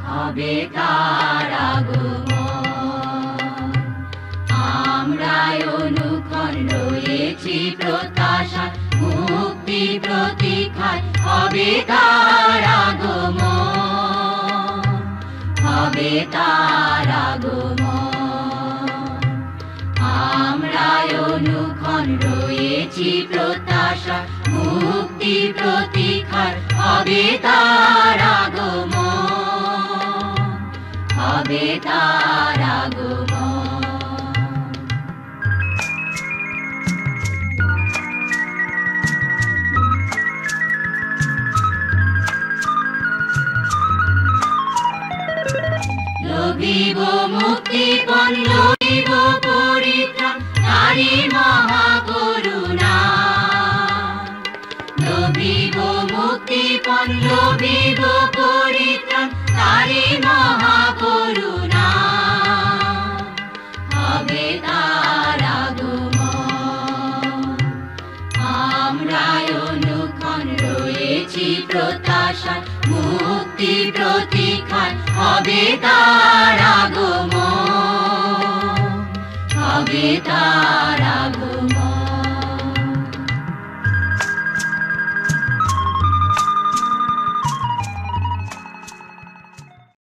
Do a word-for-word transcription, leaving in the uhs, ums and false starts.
হবে তার আগমন। আমরাই অনুক্ষণ রয়েছি প্রত্যাশা, মুক্তি প্রতীক্ষায় হবে তার আগমন, হবে তার আগমন। আমরাই অনুক্ষণ রয়েছি প্রত্যাশা, মুক্তি প্রতীক্ষায় হবে তার আগমন, হবে তার আগমন। লভিব মুক্তিপণ, লভিব পরিত্রাণ, তারি মহাকরুণা। লভিব মুক্তিপণ, লভিব পরিত্রাণ, তারি মহাকরুণা। হবে তার আগমন। আমরাই অনুক্ষণ রয়েছি প্রত্যাশা, মুক্তি প্রতীক্ষায় হবে তার আগমন, হবে তার